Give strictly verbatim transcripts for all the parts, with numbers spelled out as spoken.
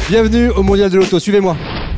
Bienvenue au Mondial de l'Auto, suivez-moi.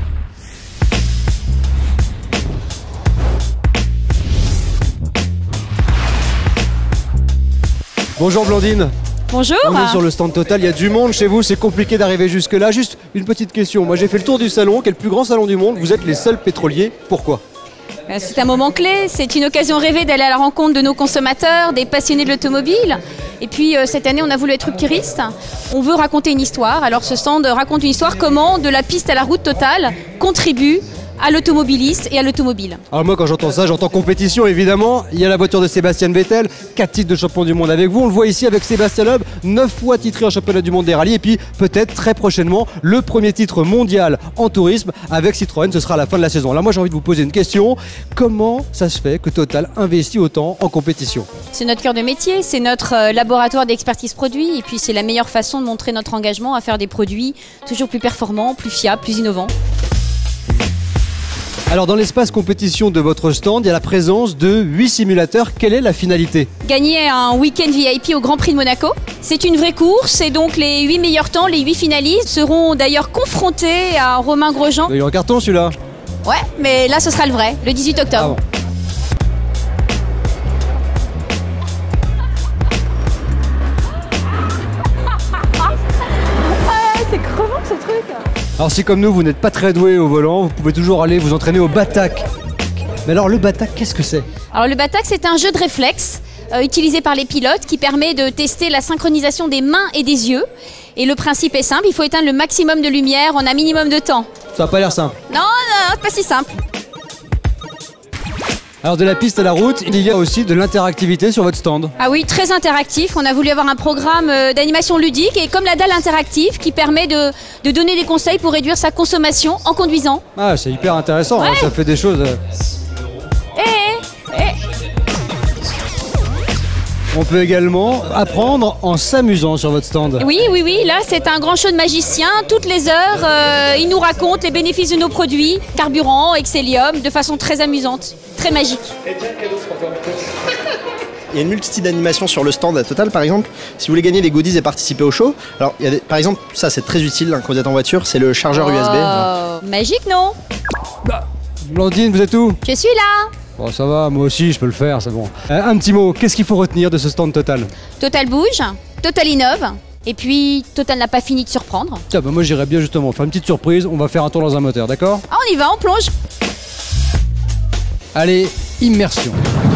Bonjour Blandine. Bonjour. On est sur le stand Total, il y a du monde chez vous, c'est compliqué d'arriver jusque là. Juste une petite question, moi j'ai fait le tour du salon, qui est le plus grand salon du monde, vous êtes les seuls pétroliers, pourquoi? C'est un moment clé, c'est une occasion rêvée d'aller à la rencontre de nos consommateurs, des passionnés de l'automobile. Et puis euh, cette année on a voulu être rupturiste, on veut raconter une histoire. Alors ce stand raconte une histoire comment de la piste à la route Total contribue à l'automobiliste et à l'automobile. Alors moi quand j'entends ça, j'entends compétition évidemment. Il y a la voiture de Sébastien Vettel, quatre titres de champion du monde avec vous. On le voit ici avec Sébastien Loeb, neuf fois titré en championnat du monde des rallyes. Et puis peut-être très prochainement le premier titre mondial en tourisme avec Citroën, ce sera à la fin de la saison. Là moi j'ai envie de vous poser une question. Comment ça se fait que Total investit autant en compétition? C'est notre cœur de métier, c'est notre euh, laboratoire d'expertise produit. Et puis c'est la meilleure façon de montrer notre engagement à faire des produits toujours plus performants, plus fiables, plus innovants. Alors dans l'espace compétition de votre stand, il y a la présence de huit simulateurs. Quelle est la finalité? Gagner un week-end V I P au Grand Prix de Monaco. C'est une vraie course et donc les huit meilleurs temps, les huit finalistes seront d'ailleurs confrontés à Romain Grosjean. Il est en carton celui-là? Ouais, mais là ce sera le vrai, le dix-huit octobre. Ah bon. C'est crevant ce truc. Alors si comme nous vous n'êtes pas très doué au volant, vous pouvez toujours aller vous entraîner au Batak. Mais alors le Batak, qu'est-ce que c'est? Alors le Batak, c'est un jeu de réflexe euh, utilisé par les pilotes qui permet de tester la synchronisation des mains et des yeux. Et le principe est simple, il faut éteindre le maximum de lumière en un minimum de temps. Ça n'a pas l'air simple. Non, non, c'est pas si simple. Alors de la piste à la route, il y a aussi de l'interactivité sur votre stand. Ah oui, très interactif. On a voulu avoir un programme euh, d'animation ludique et comme la dalle interactive qui permet de, de donner des conseils pour réduire sa consommation en conduisant. Ah c'est hyper intéressant, Ouais. hein, ça fait des choses... euh, Eh, eh. On peut également apprendre en s'amusant sur votre stand. Oui, oui, oui, là c'est un grand show de magicien. Toutes les heures, euh, il nous raconte les bénéfices de nos produits, carburant, Excellium, de façon très amusante, très magique. Il y a une multitude d'animations sur le stand à Total par exemple. Si vous voulez gagner des goodies et participer au show, alors il y a des, par exemple, ça c'est très utile hein, quand vous êtes en voiture, c'est le chargeur U S B. Oh, magique, non? Blandine, vous êtes où? Je suis là. Bon ça va, moi aussi je peux le faire, c'est bon. Euh, un petit mot, qu'est-ce qu'il faut retenir de ce stand Total? Total bouge, Total innove, et puis Total n'a pas fini de surprendre. Tiens, bah moi j'irais bien justement faire une petite surprise, on va faire un tour dans un moteur, d'accord? Ah, on y va, on plonge. Allez, immersion.